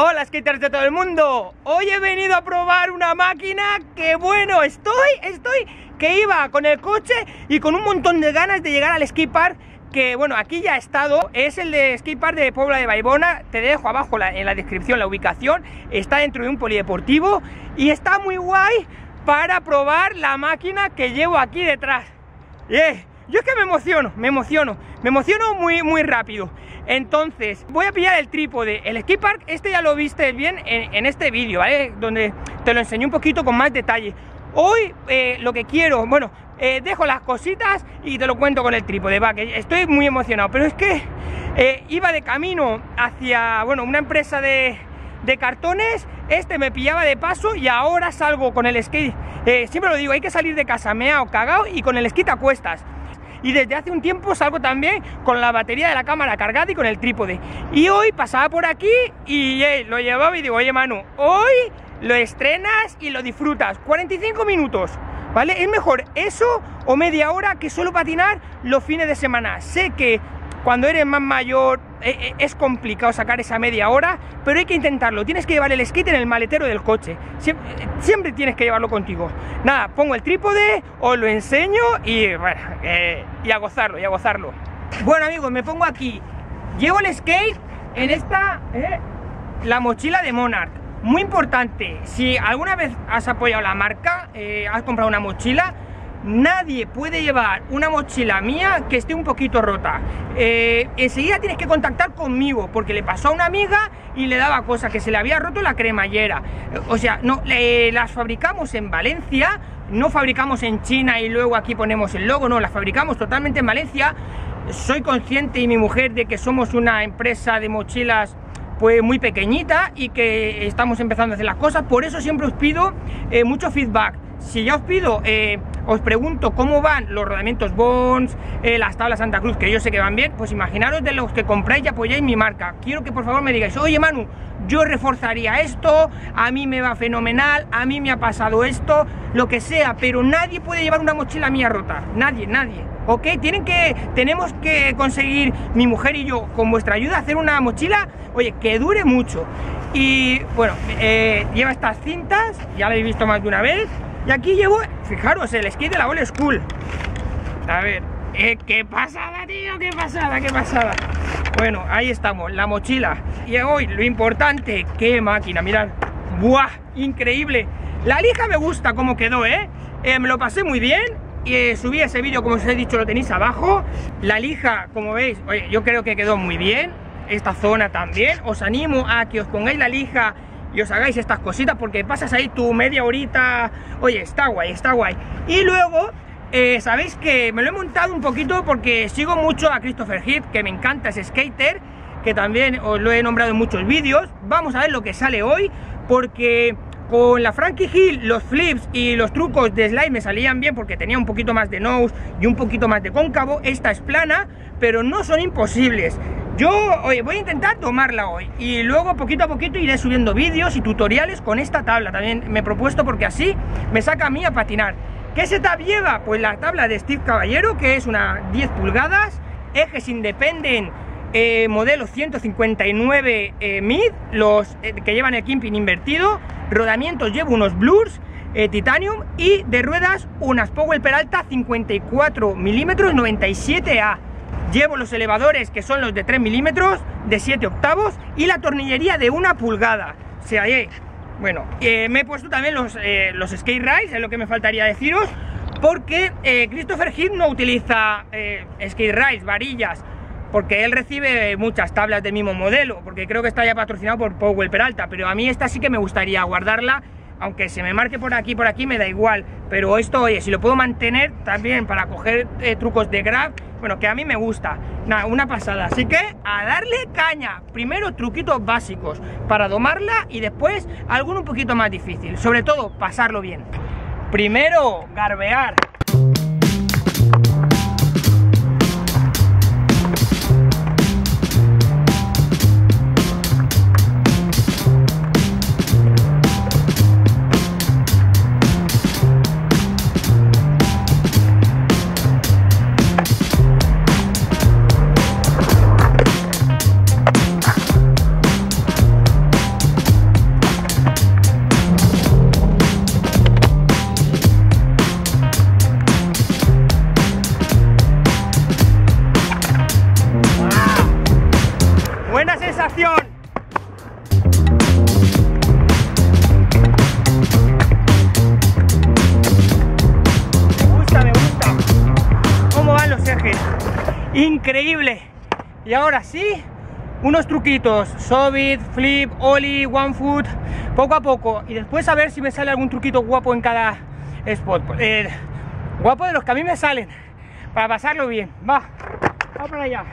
Hola skaters de todo el mundo, hoy he venido a probar una máquina que bueno, estoy que iba con el coche y con un montón de ganas de llegar al skatepark, que bueno, aquí ya he estado, es el de skatepark de Pobla de Vallbona. Te dejo abajo en la descripción la ubicación, está dentro de un polideportivo y está muy guay para probar la máquina que llevo aquí detrás. Yo es que me emociono muy rápido. Entonces voy a pillar el trípode. El skatepark este ya lo viste bien en este vídeo, ¿vale? Donde te lo enseñé un poquito con más detalle. Hoy lo que quiero, bueno, dejo las cositas y te lo cuento con el trípode, va, que estoy muy emocionado. Pero es que iba de camino hacia, bueno, una empresa de cartones. Este me pillaba de paso y ahora salgo con el skate. Siempre lo digo, hay que salir de casa meao, cagao y con el skate a cuestas. Y desde hace un tiempo salgo también con la batería de la cámara cargada y con el trípode. Y hoy pasaba por aquí y lo llevaba y digo, oye Manu, hoy lo estrenas y lo disfrutas. 45 minutos, ¿vale? Es mejor eso o media hora que solo patinar los fines de semana. Sé que cuando eres más mayor es complicado sacar esa media hora, pero hay que intentarlo. Tienes que llevar el skate en el maletero del coche. Siempre tienes que llevarlo contigo. Nada, pongo el trípode, os lo enseño y bueno, y a gozarlo. Bueno amigos, me pongo aquí. Llevo el skate en esta, la mochila de Monarch. Muy importante, si alguna vez has apoyado la marca, has comprado una mochila, nadie puede llevar una mochila mía que esté un poquito rota. Enseguida tienes que contactar conmigo, porque le pasó a una amiga y le daba cosa, que se le había roto la cremallera. O sea, no, las fabricamos en Valencia, no fabricamos en China y luego aquí ponemos el logo, no, las fabricamos totalmente en Valencia. Soy consciente y mi mujer de que somos una empresa de mochilas pues muy pequeñita y que estamos empezando a hacer las cosas. Por eso siempre os pido mucho feedback. Si ya os pido, os pregunto cómo van los rodamientos Bones, las tablas Santa Cruz, que yo sé que van bien, pues imaginaros de los que compráis y apoyáis mi marca. Quiero que por favor me digáis, oye Manu, yo reforzaría esto, a mí me va fenomenal, a mí me ha pasado esto, lo que sea, pero nadie puede llevar una mochila mía rota, nadie, ¿ok? Tenemos que conseguir, mi mujer y yo, con vuestra ayuda, hacer una mochila, oye, que dure mucho. Y bueno, lleva estas cintas, ya lo habéis visto más de una vez. Y aquí llevo, fijaros, el skate de la Old School. A ver, qué pasada, tío, qué pasada. Bueno, ahí estamos, la mochila. Y hoy, lo importante, qué máquina, mirad. ¡Buah! Increíble. La lija me gusta cómo quedó, me lo pasé muy bien. Y subí ese vídeo, como os he dicho, lo tenéis abajo. La lija, como veis, oye, yo creo que quedó muy bien. Esta zona también. Os animo a que os pongáis la lija y os hagáis estas cositas, porque pasas ahí tu media horita. Oye, está guay. Y luego, sabéis que me lo he montado un poquito porque sigo mucho a Christopher Heath, que me encanta ese skater, que también os lo he nombrado en muchos vídeos. Vamos a ver lo que sale hoy, porque con la Frankie Hill los flips y los trucos de slide me salían bien porque tenía un poquito más de nose y un poquito más de cóncavo. Esta es plana, pero no son imposibles. Yo, oye, voy a intentar tomarla hoy y luego poquito a poquito iré subiendo vídeos y tutoriales con esta tabla. También me he propuesto, porque así me saca a mí a patinar. ¿Qué setup lleva? Pues la tabla de Steve Caballero, que es una 10 pulgadas, ejes Independent, modelo 159 mid, los que llevan el kimping invertido. Rodamientos llevo unos Blurs Titanium y de ruedas unas Powell Peralta 54 milímetros 97A. Llevo los elevadores, que son los de 3 milímetros de 7 octavos, y la tornillería de 1 pulgada. O sea, bueno, me he puesto también los skate rails, es lo que me faltaría deciros, porque Christopher Heath no utiliza skate rails, varillas, porque él recibe muchas tablas del mismo modelo, porque creo que está ya patrocinado por Powell Peralta, pero a mí esta sí que me gustaría guardarla, aunque se me marque por aquí me da igual, pero esto, oye, si lo puedo mantener también para coger trucos de grab, bueno, que a mí me gusta. Nada, una pasada, así que a darle caña. Primero truquitos básicos para domarla y después alguno un poquito más difícil, sobre todo pasarlo bien. Primero, garbear. increíble. Y ahora sí, unos truquitos, Sobit, Flip, Ollie, One Foot, poco a poco, y después a ver si me sale algún truquito guapo en cada spot, guapo de los que a mí me salen, para pasarlo bien. Va para allá.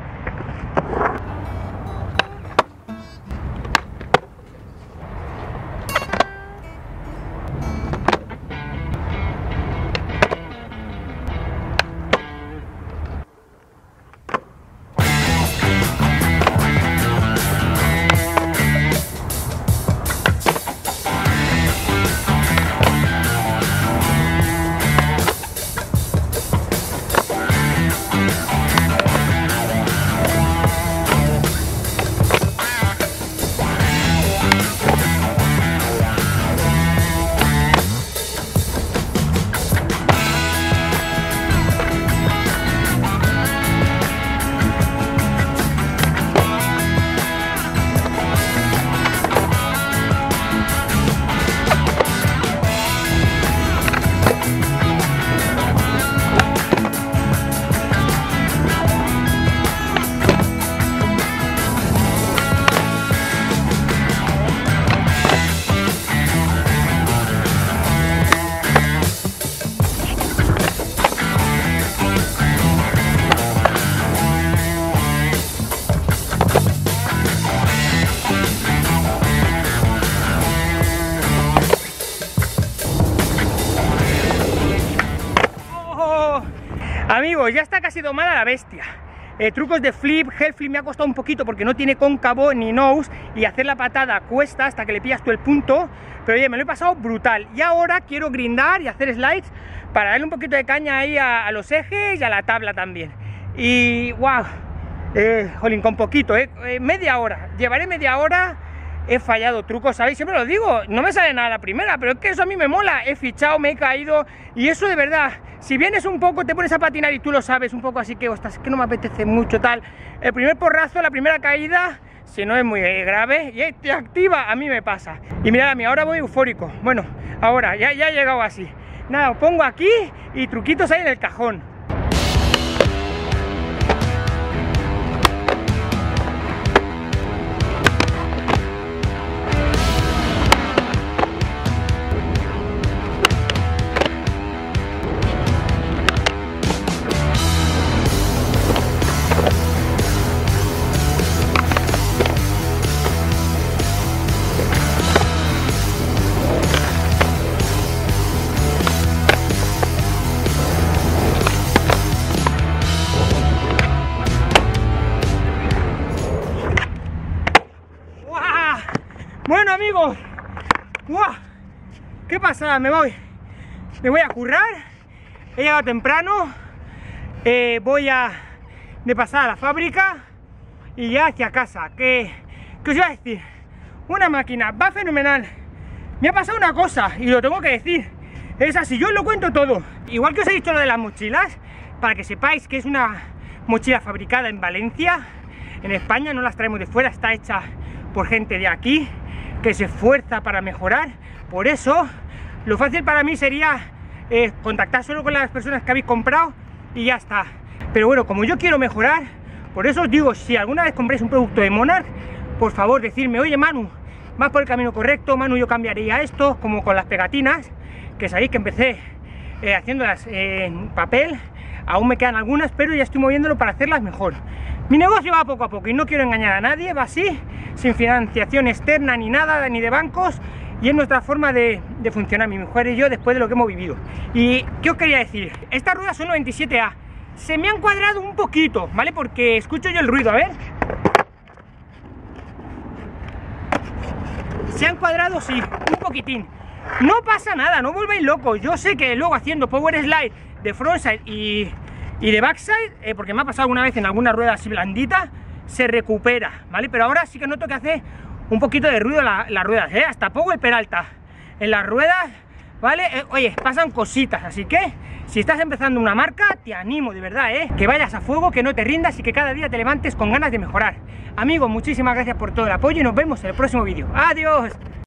Amigos, ya está casi domada la bestia. Trucos de flip, head flip me ha costado un poquito porque no tiene cóncavo ni nose y hacer la patada cuesta hasta que le pillas tú el punto, pero oye, me lo he pasado brutal. Y ahora quiero grindar y hacer slides para darle un poquito de caña ahí a los ejes y a la tabla también. Y wow, jolín, con poquito, media hora, llevaré media hora. He fallado trucos, ¿sabéis? Siempre lo digo, no me sale nada la primera, pero es que eso a mí me mola. He fichado, me he caído, y eso de verdad, si vienes un poco, te pones a patinar y tú lo sabes un poco, así que, ostras, es que no me apetece mucho tal. El primer porrazo, la primera caída, si no es muy grave, y te activa, a mí me pasa. Y mirad a mí, ahora voy eufórico. Bueno, ahora, ya he llegado así. Nada, os pongo aquí y truquitos ahí en el cajón. Bueno, amigos, ¡wow! ¿Qué pasa? Me voy a currar. He llegado temprano. Voy de pasar a la fábrica y ya hacia casa. ¿Qué os iba a decir? Una máquina, va fenomenal. Me ha pasado una cosa y lo tengo que decir. Es así, yo os lo cuento todo. Igual que os he dicho lo de las mochilas, para que sepáis que es una mochila fabricada en Valencia, en España, no las traemos de fuera, está hecha por gente de aquí que se esfuerza para mejorar. Por eso lo fácil para mí sería contactar solo con las personas que habéis comprado y ya está. Pero bueno, como yo quiero mejorar, por eso os digo, si alguna vez compréis un producto de Monarch, por favor decirme, oye Manu, vas por el camino correcto, Manu, yo cambiaría esto, como con las pegatinas, que sabéis que empecé haciéndolas en papel. Aún me quedan algunas, pero ya estoy moviéndolo para hacerlas mejor. Mi negocio va poco a poco y no quiero engañar a nadie, va así, sin financiación externa ni nada, ni de bancos, y es nuestra forma de funcionar, mi mujer y yo, después de lo que hemos vivido. ¿Y qué os quería decir? Estas ruedas son 97A, se me han cuadrado un poquito, ¿vale? Porque escucho yo el ruido, a ver. Se han cuadrado, sí, un poquitín. No pasa nada, no volvéis locos. Yo sé que luego haciendo power slide de frontside y de backside, porque me ha pasado alguna vez en alguna rueda así blandita, se recupera, ¿vale? Pero ahora sí que noto que hace un poquito de ruido las ruedas, hasta power peralta en las ruedas, ¿vale? Oye, pasan cositas, así que si estás empezando una marca, te animo de verdad, que vayas a fuego, que no te rindas y que cada día te levantes con ganas de mejorar. Amigos, muchísimas gracias por todo el apoyo y nos vemos en el próximo vídeo. ¡Adiós!